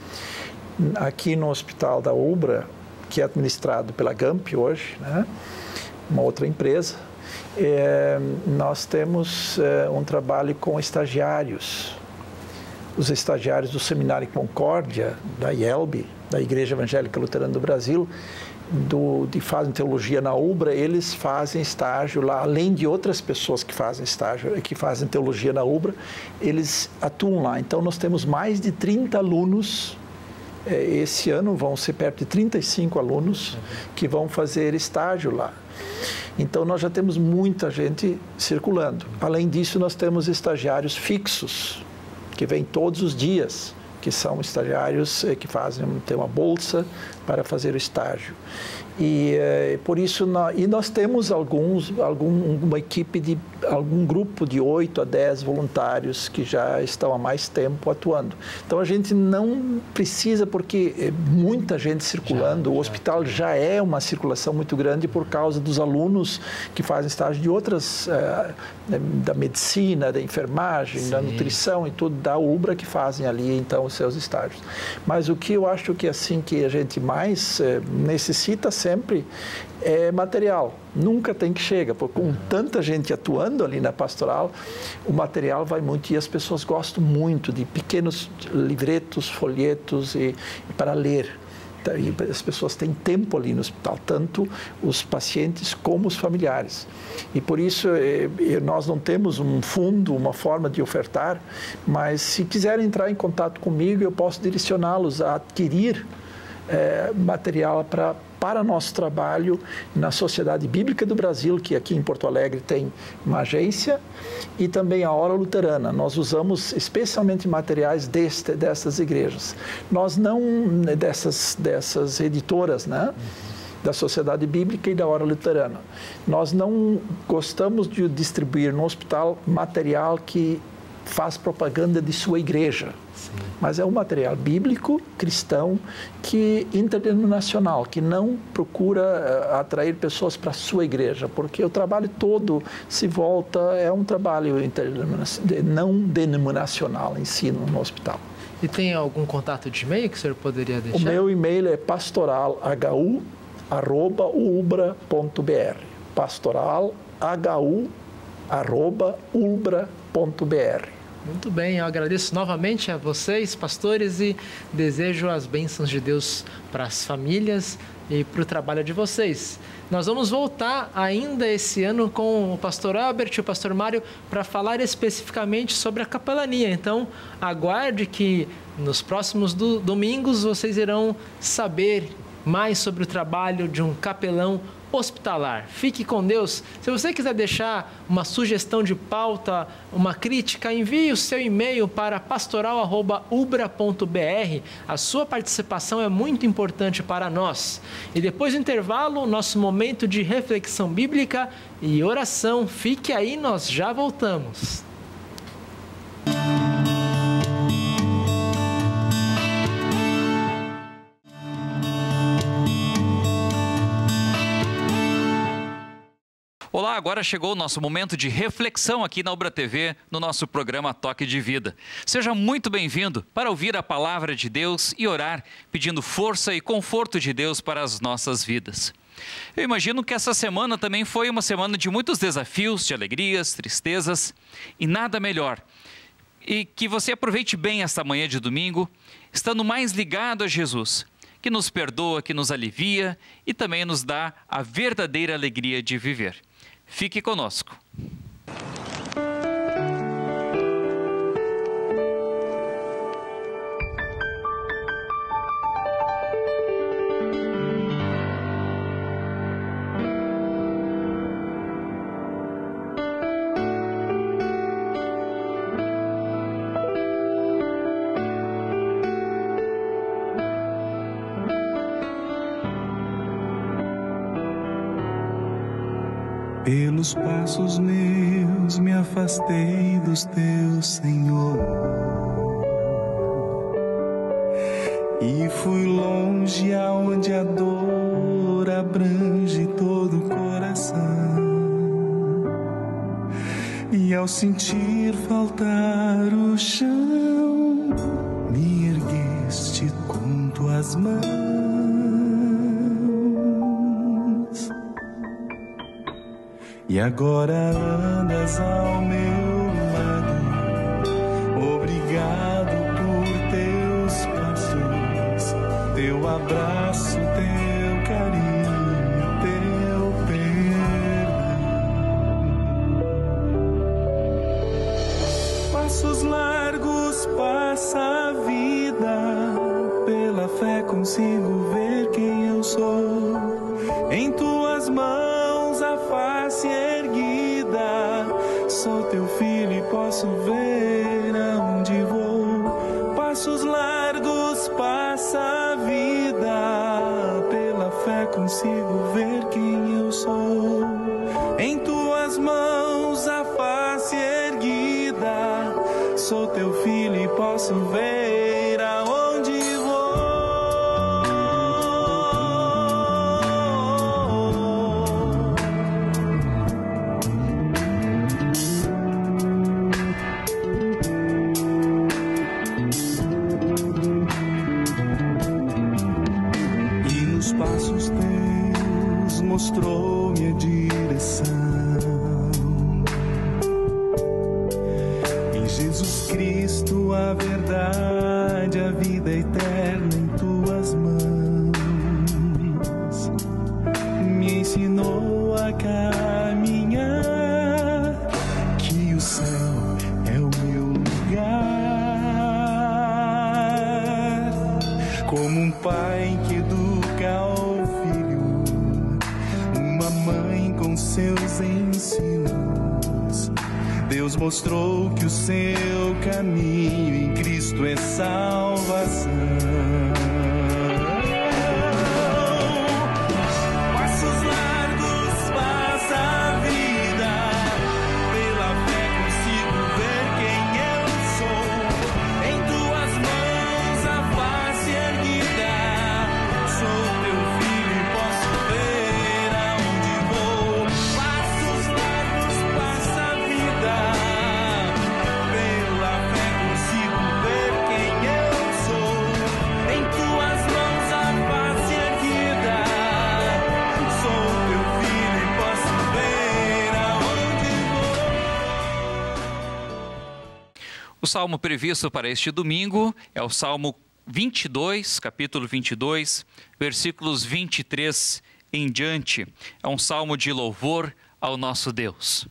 aqui no Hospital da Ubra, que é administrado pela Gamp hoje, né, uma outra empresa, É, nós temos é, um trabalho com estagiários, os estagiários do Seminário Concórdia, da I E L B, da Igreja Evangélica Luterana do Brasil, do, de fazem teologia na Ubra, eles fazem estágio lá, além de outras pessoas que fazem estágio, que fazem teologia na Ubra, eles atuam lá. Então, nós temos mais de trinta alunos, é, esse ano vão ser perto de trinta e cinco alunos que vão fazer estágio lá. Então, nós já temos muita gente circulando. Além disso, nós temos estagiários fixos, que vêm todos os dias, que são estagiários que fazem, têm uma bolsa para fazer o estágio. E é, por isso, nós, e nós temos alguns, algum, uma equipe de, algum grupo de oito a dez voluntários que já estão há mais tempo atuando. Então, a gente não precisa, porque é muita gente circulando, já, o hospital já é uma circulação muito grande por causa dos alunos que fazem estágio de outras, é, da medicina, da enfermagem, Sim. da nutrição e tudo, da Ubra, que fazem ali, então, os seus estágios. Mas o que eu acho que, assim, que a gente mais é, necessita sempre sempre é material. Nunca tem que chegar, porque com tanta gente atuando ali na pastoral, o material vai muito e as pessoas gostam muito de pequenos livretos, folhetos e, e para ler. as pessoas têm tempo ali no hospital, tanto os pacientes como os familiares. E por isso nós não temos um fundo, uma forma de ofertar, mas se quiserem entrar em contato comigo, eu posso direcioná-los a adquirir é, material para para nosso trabalho na Sociedade Bíblica do Brasil, que aqui em Porto Alegre tem uma agência, e também a Hora Luterana. Nós usamos especialmente materiais deste, dessas igrejas. Nós não, dessas, dessas editoras, né? Da Sociedade Bíblica e da Hora Luterana. Nós não gostamos de distribuir no hospital material que faz propaganda de sua igreja. Sim. Mas é um material bíblico, cristão, que interdenominacional, que não procura uh, atrair pessoas para a sua igreja, porque o trabalho todo se volta, é um trabalho não denominacional em si no, no hospital. E tem algum contato de e-mail que o senhor poderia deixar? O meu e-mail é pastoral h u arroba ulbra ponto b r. pastoral h u arroba ulbra ponto b r. Muito bem, eu agradeço novamente a vocês, pastores, e desejo as bênçãos de Deus para as famílias e para o trabalho de vocês. Nós vamos voltar ainda esse ano com o pastor Albert e o pastor Mário para falar especificamente sobre a capelania. Então, aguarde que nos próximos do, domingos vocês irão saber mais sobre o trabalho de um capelão hospitalar. Fique com Deus. Se você quiser deixar uma sugestão de pauta, uma crítica, envie o seu e-mail para pastoral arroba ulbra ponto b r. A sua participação é muito importante para nós. E depois do intervalo, nosso momento de reflexão bíblica e oração. Fique aí, nós já voltamos. Olá, agora chegou o nosso momento de reflexão aqui na Ubra T V, no nosso programa Toque de Vida. Seja muito bem-vindo para ouvir a palavra de Deus e orar, pedindo força e conforto de Deus para as nossas vidas. Eu imagino que essa semana também foi uma semana de muitos desafios, de alegrias, tristezas, e nada melhor. E que você aproveite bem esta manhã de domingo, estando mais ligado a Jesus, que nos perdoa, que nos alivia e também nos dá a verdadeira alegria de viver. Fique conosco. Pelos passos meus me afastei dos teus, Senhor, e fui longe aonde a dor abrange todo o coração. E ao sentir faltar o chão, me ergueste com tuas mãos. E agora andas ao meu lado, obrigado por teus passos, teu abraço, teu carinho, teu perdão. Passos largos passa a vida, pela fé consigo ver quem eu sou, em tuas mãos a face erguida, sou teu filho e posso ver aonde vou. Passos largos passa a vida, pela fé consigo ver quem eu sou, em tuas mãos a face erguida, sou teu filho e posso ver aonde vou. Mostrou-me a direção. Em Jesus Cristo a verdade, a vida eterna em tuas mãos. nos mostrou que o seu caminho em Cristo é salvação. Passos largos passa a vida, pela fé consigo ver quem eu sou. Em tuas mãos a face erguida, sou teu filho e posso ver aonde vou. Passos largos passa a vida, pela fé consigo ver quem eu sou. Em tuas mãos a face erguida, sou teu filho e posso ver aonde vou. O salmo previsto para este domingo é o Salmo vinte e dois, capítulo vinte e dois, versículos vinte e três em diante. É um salmo de louvor ao nosso Deus.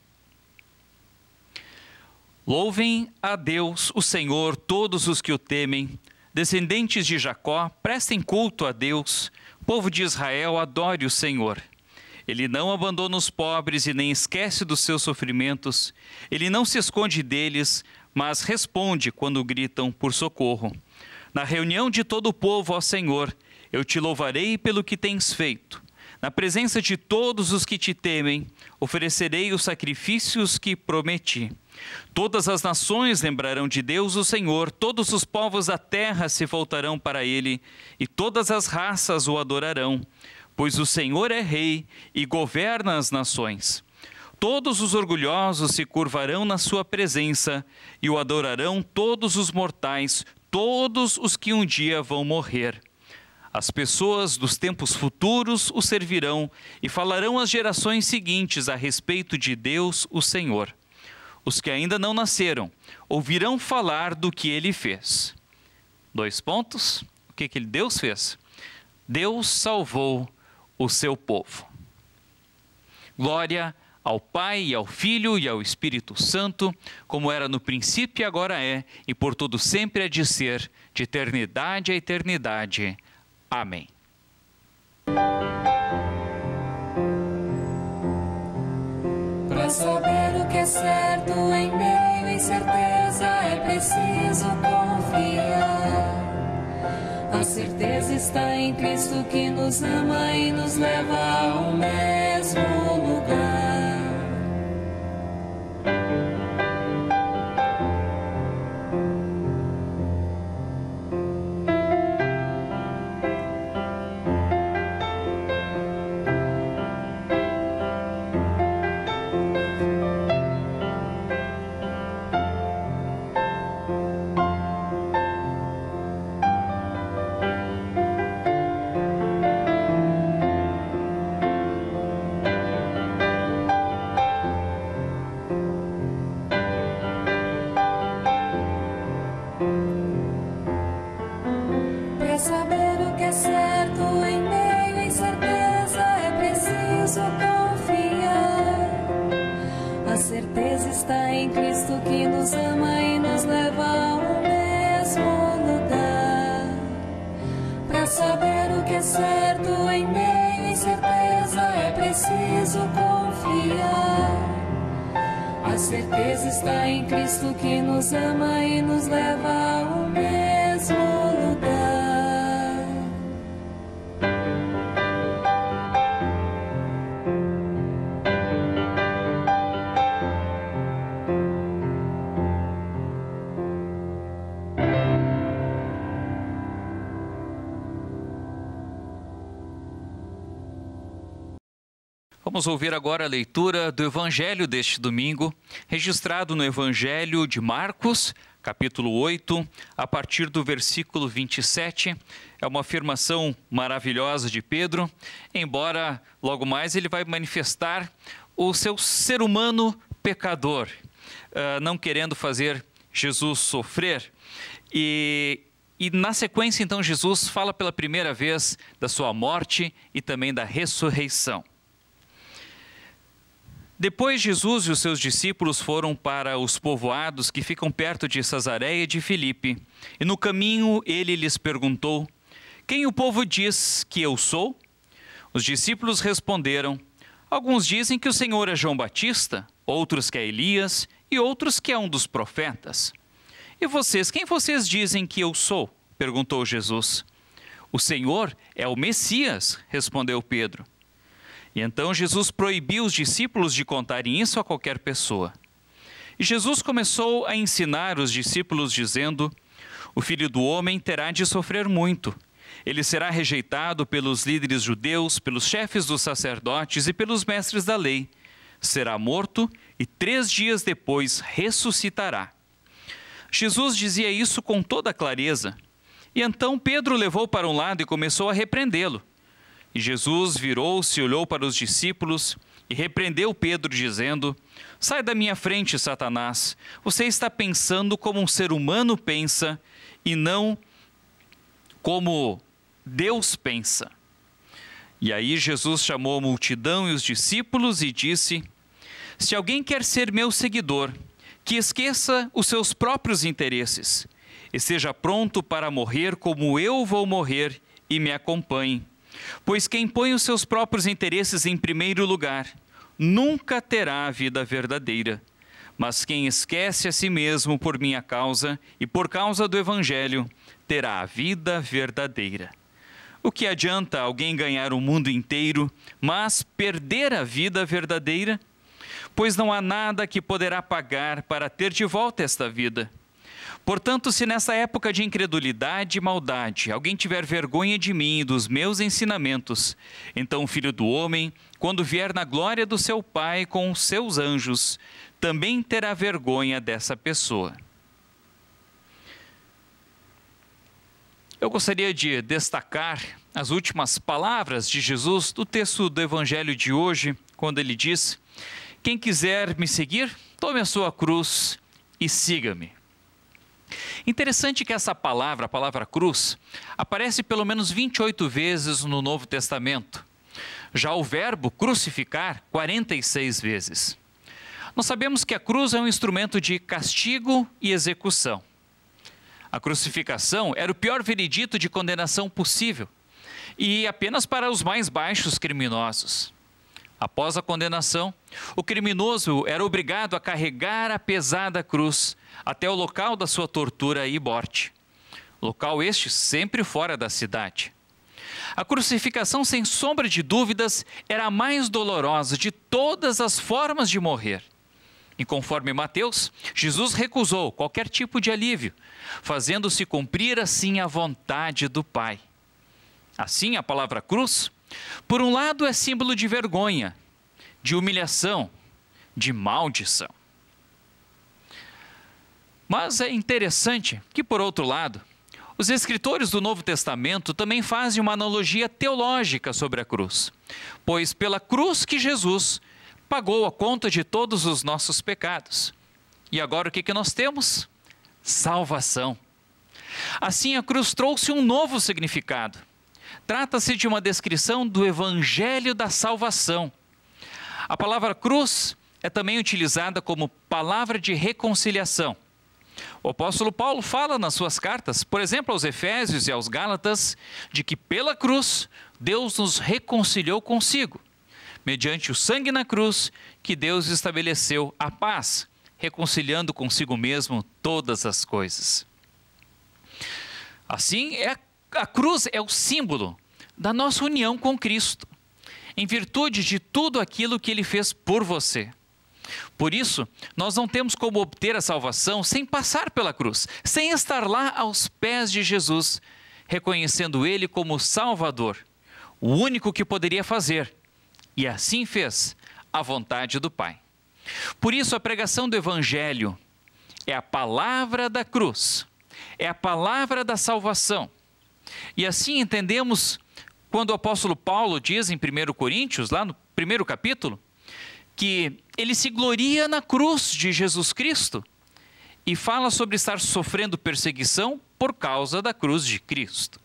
Louvem a Deus, o Senhor, todos os que o temem. Descendentes de Jacó, prestem culto a Deus. Povo de Israel, adore o Senhor. Ele não abandona os pobres e nem esquece dos seus sofrimentos. Ele não se esconde deles, mas responde quando gritam por socorro. Na reunião de todo o povo, ó Senhor, eu te louvarei pelo que tens feito. Na presença de todos os que te temem, oferecerei os sacrifícios que prometi. Todas as nações lembrarão de Deus o Senhor, todos os povos da terra se voltarão para ele, e todas as raças o adorarão, pois o Senhor é rei e governa as nações. Todos os orgulhosos se curvarão na sua presença, e o adorarão todos os mortais, todos os que um dia vão morrer. As pessoas dos tempos futuros o servirão e falarão às gerações seguintes a respeito de Deus, o Senhor. Os que ainda não nasceram ouvirão falar do que ele fez. Dois pontos. O que que Deus fez? Deus salvou o seu povo. Glória ao Pai, e ao Filho e ao Espírito Santo, como era no princípio e agora é, e por todo sempre há de ser, de eternidade a eternidade. Amém. Para saber o que é certo em meio à incerteza é preciso confiar. A certeza está em Cristo que nos ama e nos leva ao mesmo lugar. Está em Cristo que nos ama e nos leva ao mesmo lugar. Para saber o que é certo em meio à incerteza é preciso confiar. A certeza está em Cristo que nos ama e nos leva ao mesmo lugar. Vamos ouvir agora a leitura do Evangelho deste domingo, registrado no Evangelho de Marcos, capítulo oito, a partir do versículo vinte e sete. É uma afirmação maravilhosa de Pedro, embora logo mais ele vai manifestar o seu ser humano pecador, uh, não querendo fazer Jesus sofrer. E, e na sequência, então, Jesus fala pela primeira vez da sua morte e também da ressurreição. Depois, Jesus e os seus discípulos foram para os povoados que ficam perto de Cesareia de Filipe. E no caminho ele lhes perguntou: quem o povo diz que eu sou? Os discípulos responderam: alguns dizem que o Senhor é João Batista, outros que é Elias e outros que é um dos profetas. E vocês, quem vocês dizem que eu sou? Perguntou Jesus. O Senhor é o Messias, respondeu Pedro. E então Jesus proibiu os discípulos de contarem isso a qualquer pessoa. E Jesus começou a ensinar os discípulos dizendo: o Filho do Homem terá de sofrer muito. Ele será rejeitado pelos líderes judeus, pelos chefes dos sacerdotes e pelos mestres da lei. Será morto e três dias depois ressuscitará. Jesus dizia isso com toda clareza. E então Pedro levou para um lado e começou a repreendê-lo. E Jesus virou-se, olhou para os discípulos e repreendeu Pedro, dizendo: sai da minha frente, Satanás. Você está pensando como um ser humano pensa e não como Deus pensa. E aí Jesus chamou a multidão e os discípulos e disse: se alguém quer ser meu seguidor, que esqueça os seus próprios interesses, esteja pronto para morrer como eu vou morrer e me acompanhe. Pois quem põe os seus próprios interesses em primeiro lugar, nunca terá a vida verdadeira. Mas quem esquece a si mesmo por minha causa e por causa do Evangelho, terá a vida verdadeira. O que adianta alguém ganhar o mundo inteiro, mas perder a vida verdadeira? Pois não há nada que poderá pagar para ter de volta esta vida. Portanto, se nessa época de incredulidade e maldade alguém tiver vergonha de mim e dos meus ensinamentos, então o Filho do Homem, quando vier na glória do seu Pai com os seus anjos, também terá vergonha dessa pessoa. Eu gostaria de destacar as últimas palavras de Jesus do texto do Evangelho de hoje, quando ele diz: quem quiser me seguir, tome a sua cruz e siga-me. Interessante que essa palavra, a palavra cruz, aparece pelo menos vinte e oito vezes no Novo Testamento. Já o verbo crucificar, quarenta e seis vezes. Nós sabemos que a cruz é um instrumento de castigo e execução. A crucificação era o pior veredito de condenação possível, e apenas para os mais baixos criminosos. Após a condenação, o criminoso era obrigado a carregar a pesada cruz até o local da sua tortura e morte. Local este sempre fora da cidade. A crucificação, sem sombra de dúvidas, era a mais dolorosa de todas as formas de morrer. E conforme Mateus, Jesus recusou qualquer tipo de alívio, fazendo-se cumprir assim a vontade do Pai. Assim, a palavra cruz, por um lado, é símbolo de vergonha, de humilhação, de maldição. Mas é interessante que, por outro lado, os escritores do Novo Testamento também fazem uma analogia teológica sobre a cruz, pois pela cruz que Jesus pagou a conta de todos os nossos pecados. E agora o que que nós temos? Salvação. Assim, a cruz trouxe um novo significado. Trata-se de uma descrição do Evangelho da salvação. A palavra cruz é também utilizada como palavra de reconciliação. O apóstolo Paulo fala nas suas cartas, por exemplo, aos Efésios e aos Gálatas, de que pela cruz Deus nos reconciliou consigo, mediante o sangue na cruz que Deus estabeleceu a paz, reconciliando consigo mesmo todas as coisas. Assim, é, a cruz é o símbolo da nossa união com Cristo, em virtude de tudo aquilo que Ele fez por você. Por isso, nós não temos como obter a salvação sem passar pela cruz, sem estar lá aos pés de Jesus, reconhecendo Ele como Salvador, o único que poderia fazer, e assim fez a vontade do Pai. Por isso, a pregação do Evangelho é a palavra da cruz, é a palavra da salvação. E assim entendemos quando o apóstolo Paulo diz em primeiro Coríntios, lá no primeiro capítulo, que ele se gloria na cruz de Jesus Cristo e fala sobre estar sofrendo perseguição por causa da cruz de Cristo.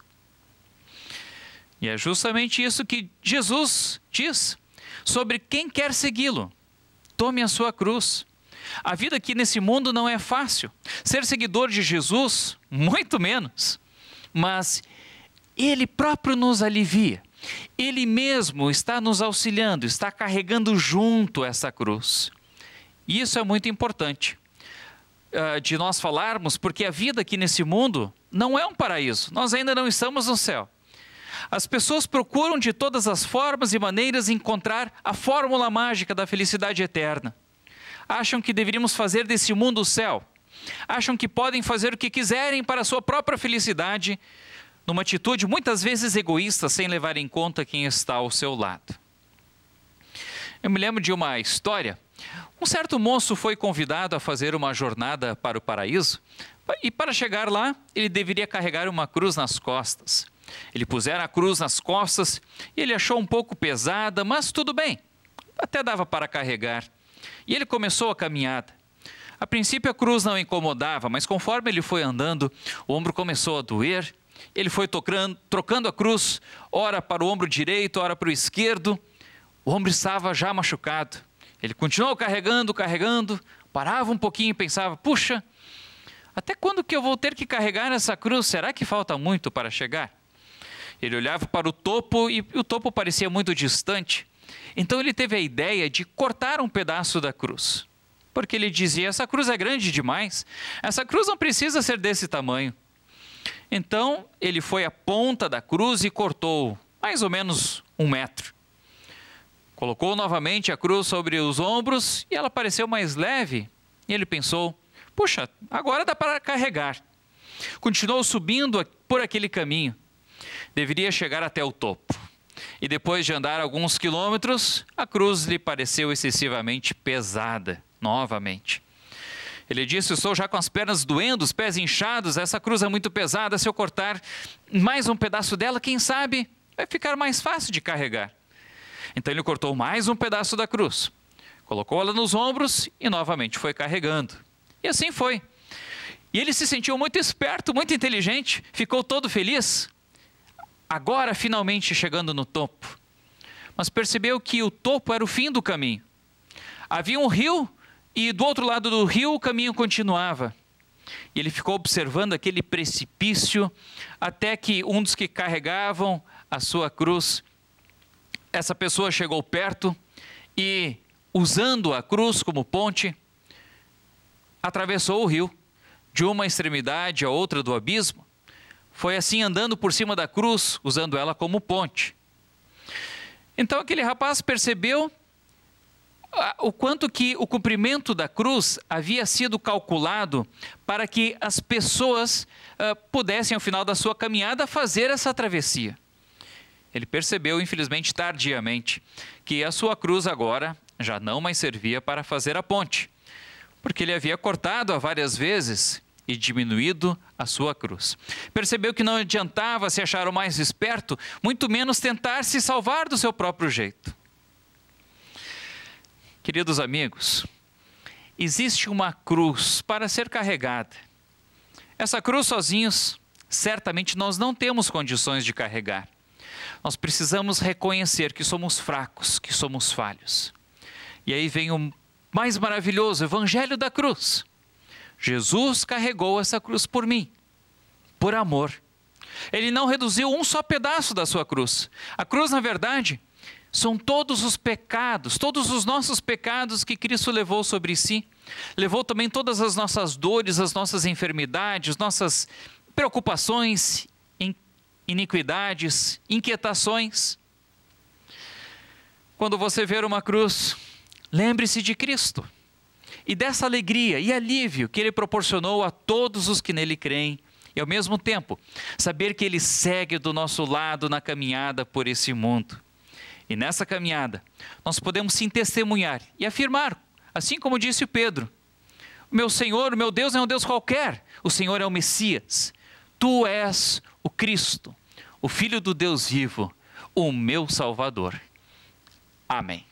E é justamente isso que Jesus diz sobre quem quer segui-lo. Tome a sua cruz. A vida aqui nesse mundo não é fácil. Ser seguidor de Jesus, muito menos. Mas Ele próprio nos alivia. Ele mesmo está nos auxiliando, está carregando junto essa cruz. E isso é muito importante uh, de nós falarmos, porque a vida aqui nesse mundo não é um paraíso. Nós ainda não estamos no céu. As pessoas procuram de todas as formas e maneiras encontrar a fórmula mágica da felicidade eterna. Acham que deveríamos fazer desse mundo o céu. Acham que podem fazer o que quiserem para a sua própria felicidade, numa atitude muitas vezes egoísta, sem levar em conta quem está ao seu lado. Eu me lembro de uma história. Um certo moço foi convidado a fazer uma jornada para o paraíso, e para chegar lá, ele deveria carregar uma cruz nas costas. Ele pusera a cruz nas costas e ele achou um pouco pesada, mas tudo bem, até dava para carregar. E ele começou a caminhada. A princípio a cruz não incomodava, mas conforme ele foi andando, o ombro começou a doer. Ele foi tocando, trocando a cruz, ora para o ombro direito, ora para o esquerdo. O ombro estava já machucado. Ele continuou carregando, carregando, parava um pouquinho e pensava, puxa, até quando que eu vou ter que carregar essa cruz? Será que falta muito para chegar? Ele olhava para o topo e o topo parecia muito distante. Então ele teve a ideia de cortar um pedaço da cruz. Porque ele dizia, essa cruz é grande demais, essa cruz não precisa ser desse tamanho. Então ele foi à ponta da cruz e cortou mais ou menos um metro. Colocou novamente a cruz sobre os ombros e ela pareceu mais leve. E ele pensou, puxa, agora dá para carregar. Continuou subindo por aquele caminho. Deveria chegar até o topo. E depois de andar alguns quilômetros, a cruz lhe pareceu excessivamente pesada, novamente. Ele disse, estou já com as pernas doendo, os pés inchados, essa cruz é muito pesada, se eu cortar mais um pedaço dela, quem sabe vai ficar mais fácil de carregar. Então ele cortou mais um pedaço da cruz, colocou ela nos ombros e novamente foi carregando. E assim foi. E ele se sentiu muito esperto, muito inteligente, ficou todo feliz. Agora finalmente chegando no topo. Mas percebeu que o topo era o fim do caminho. Havia um rio e do outro lado do rio o caminho continuava. E ele ficou observando aquele precipício até que um dos que carregavam a sua cruz, essa pessoa chegou perto e, usando a cruz como ponte, atravessou o rio de uma extremidade à outra do abismo. Foi assim andando por cima da cruz, usando ela como ponte. Então aquele rapaz percebeu o quanto que o comprimento da cruz havia sido calculado para que as pessoas uh, pudessem, ao final da sua caminhada, fazer essa travessia. Ele percebeu, infelizmente tardiamente, que a sua cruz agora já não mais servia para fazer a ponte, porque ele havia cortado-a várias vezes e diminuído a sua cruz. Percebeu que não adiantava se achar o mais esperto, muito menos tentar se salvar do seu próprio jeito. Queridos amigos, existe uma cruz para ser carregada. Essa cruz sozinhos, certamente nós não temos condições de carregar. Nós precisamos reconhecer que somos fracos, que somos falhos. E aí vem o mais maravilhoso evangelho da cruz. Jesus carregou essa cruz por mim, por amor. Ele não reduziu um só pedaço da sua cruz. A cruz, na verdade, são todos os pecados, todos os nossos pecados que Cristo levou sobre si. Levou também todas as nossas dores, as nossas enfermidades, nossas preocupações, iniquidades, inquietações. Quando você ver uma cruz, lembre-se de Cristo e dessa alegria e alívio que Ele proporcionou a todos os que nele creem. E ao mesmo tempo, saber que Ele segue do nosso lado na caminhada por esse mundo. E nessa caminhada, nós podemos sim testemunhar e afirmar, assim como disse Pedro, o meu Senhor, o meu Deus não é um Deus qualquer, o Senhor é o Messias, tu és o Cristo, o Filho do Deus vivo, o meu Salvador. Amém.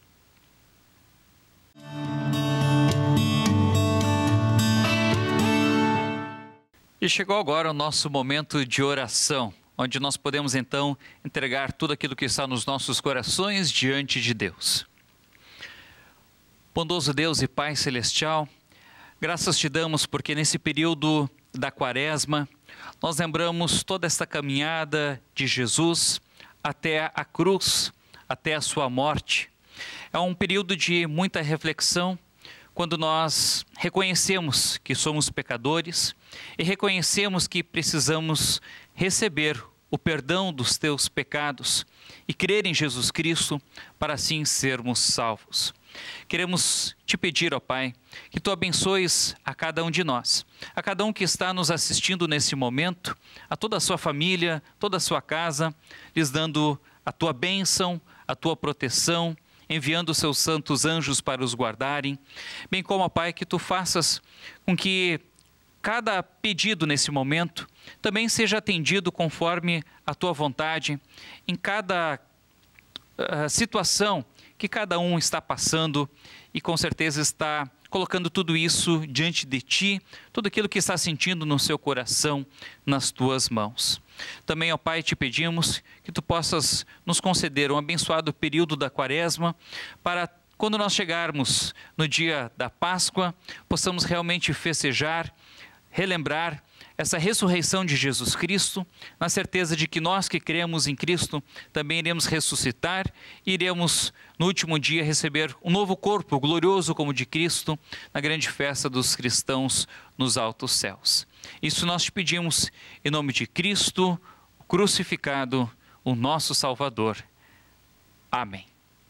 E chegou agora o nosso momento de oração, onde nós podemos então entregar tudo aquilo que está nos nossos corações diante de Deus. Bondoso Deus e Pai Celestial, graças te damos porque nesse período da Quaresma, nós lembramos toda esta caminhada de Jesus até a cruz, até a sua morte. É um período de muita reflexão, quando nós reconhecemos que somos pecadores e reconhecemos que precisamos receber o perdão dos teus pecados e crer em Jesus Cristo para assim sermos salvos. Queremos te pedir, ó Pai, que Tu abençoes a cada um de nós, a cada um que está nos assistindo nesse momento, a toda a sua família, toda a sua casa, lhes dando a Tua bênção, a Tua proteção, enviando os Seus santos anjos para os guardarem, bem como, ó Pai, que Tu faças com que cada pedido nesse momento também seja atendido conforme a Tua vontade, em cada uh, situação que cada um está passando e com certeza está colocando tudo isso diante de Ti, tudo aquilo que está sentindo no seu coração, nas Tuas mãos. Também, ó Pai, te pedimos que Tu possas nos conceder um abençoado período da Quaresma para quando nós chegarmos no dia da Páscoa, possamos realmente festejar, relembrar essa ressurreição de Jesus Cristo, na certeza de que nós que cremos em Cristo também iremos ressuscitar e iremos no último dia receber um novo corpo glorioso como o de Cristo na grande festa dos cristãos nos altos céus. Isso nós te pedimos em nome de Cristo crucificado, o nosso Salvador. Amém.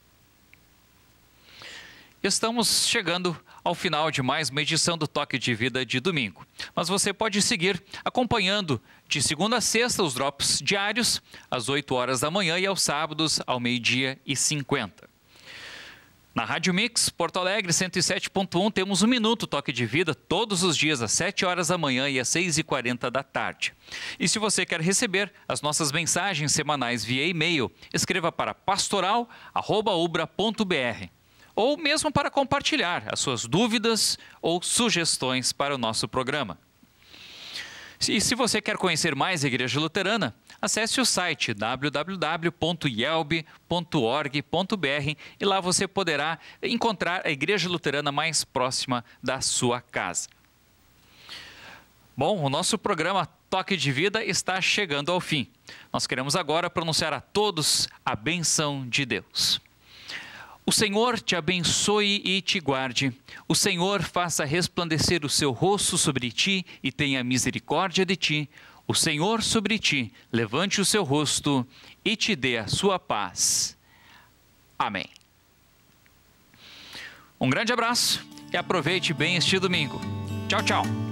Estamos chegando ao final de mais uma edição do Toque de Vida de domingo. Mas você pode seguir acompanhando de segunda a sexta os drops diários, às oito horas da manhã e aos sábados ao meio-dia e cinquenta. Na Rádio Mix, Porto Alegre, cento e sete ponto um, temos um minuto Toque de Vida todos os dias às sete horas da manhã e às seis e quarenta da tarde. E se você quer receber as nossas mensagens semanais via e-mail, escreva para pastoral arroba ubra ponto br. ou mesmo para compartilhar as suas dúvidas ou sugestões para o nosso programa. E se você quer conhecer mais a Igreja Luterana, acesse o site w w w ponto i e l b ponto org ponto b r e lá você poderá encontrar a Igreja Luterana mais próxima da sua casa. Bom, o nosso programa Toque de Vida está chegando ao fim. Nós queremos agora pronunciar a todos a bênção de Deus. O Senhor te abençoe e te guarde. O Senhor faça resplandecer o seu rosto sobre ti e tenha misericórdia de ti. O Senhor sobre ti levante o seu rosto e te dê a sua paz. Amém. Um grande abraço e aproveite bem este domingo. Tchau, tchau.